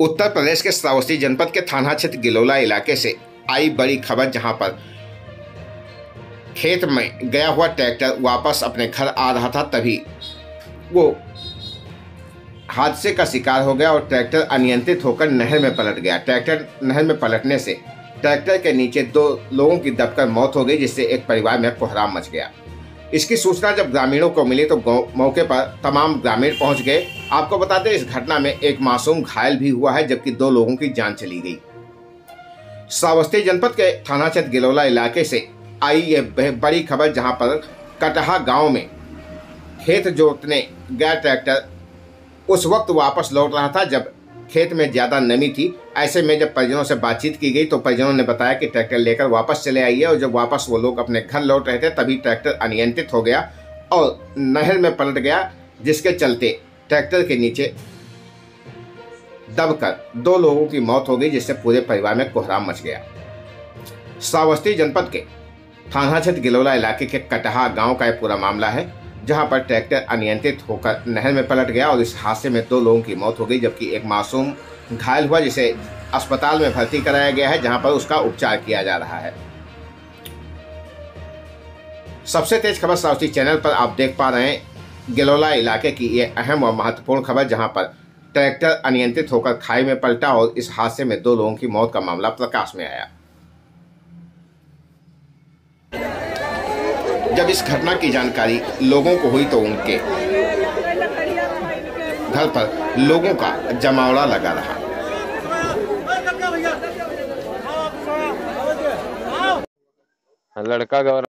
उत्तर प्रदेश के श्रावस्ती जनपद के थाना क्षेत्र गिलोला इलाके से आई बड़ी खबर, जहां पर खेत में गया हुआ ट्रैक्टर वापस अपने घर आ रहा था, तभी वो हादसे का शिकार हो गया और ट्रैक्टर अनियंत्रित होकर नहर में पलट गया। ट्रैक्टर नहर में पलटने से ट्रैक्टर के नीचे 2 लोगों की दबकर मौत हो गई, जिससे एक परिवार में कोहराम मच गया। इसकी सूचना जब ग्रामीणों को मिली तो मौके पर तमाम ग्रामीण पहुंच गए। आपको बता दें, इस घटना में एक मासूम घायल भी हुआ है, जबकि 2 लोगों की जान चली गई। श्रावस्ती जनपद के थाना क्षेत्र गिलोला इलाके से आई ये बड़ी खबर, जहां पर कटहा गांव में खेत जोतने गया ट्रैक्टर उस वक्त वापस लौट रहा था जब खेत में ज़्यादा नमी थी। ऐसे में जब परिजनों से बातचीत की गई तो परिजनों ने बताया कि ट्रैक्टर लेकर वापस चले आई है, और जब वापस वो लोग अपने घर लौट रहे थे तभी ट्रैक्टर अनियंत्रित हो गया और नहर में पलट गया, जिसके चलते ट्रैक्टर के नीचे दबकर 2 लोगों की मौत हो गई, जिससे पूरे परिवार में कोहराम मच गया। श्रावस्ती जनपद के थाना क्षेत्र गिलोला इलाके के कटहा गाँव का यह पूरा मामला है, जहां पर ट्रैक्टर अनियंत्रित होकर नहर में पलट गया और इस हादसे में 2 लोगों की मौत हो गई, जबकि एक मासूम घायल हुआ, जिसे अस्पताल में भर्ती कराया गया है, जहां पर उसका उपचार किया जा रहा है। सबसे तेज खबर श्रावस्ती चैनल पर आप देख पा रहे हैं गिलोला इलाके की ये अहम और महत्वपूर्ण खबर, जहां पर ट्रैक्टर अनियंत्रित होकर खाई में पलटा और इस हादसे में 2 लोगों की मौत का मामला प्रकाश में आया। जब इस घटना की जानकारी लोगों को हुई तो उनके घर पर लोगों का जमावड़ा लगा रहा। लड़का गौर